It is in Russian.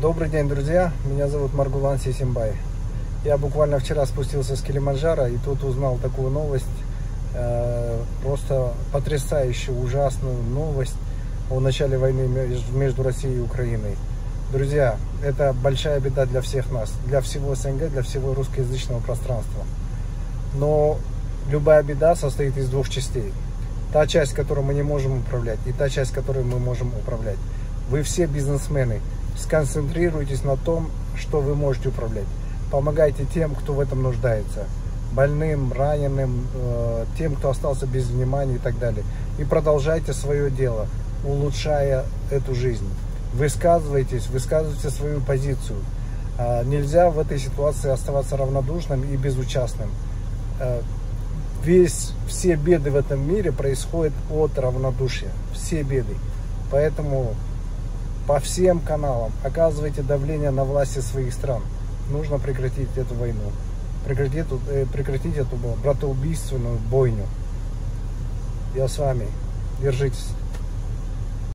Добрый день, друзья! Меня зовут Маргулан Сисимбай. Я буквально вчера спустился с Килиманджаро и тут узнал такую новость, просто потрясающую, ужасную новость о начале войны между Россией и Украиной. Друзья, это большая беда для всех нас, для всего СНГ, для всего русскоязычного пространства. Но любая беда состоит из двух частей. Та часть, которую мы не можем управлять, и та часть, которую мы можем управлять. Вы все бизнесмены. Сконцентрируйтесь на том, что вы можете управлять. Помогайте тем, кто в этом нуждается. Больным, раненым, тем, кто остался без внимания и так далее. И продолжайте свое дело, улучшая эту жизнь. Высказывайте свою позицию. Нельзя в этой ситуации оставаться равнодушным и безучастным. Все беды в этом мире происходят от равнодушия. Все беды. Поэтому по всем каналам оказывайте давление на власти своих стран. Нужно прекратить эту войну. Прекратить эту братоубийственную бойню. Я с вами. Держитесь.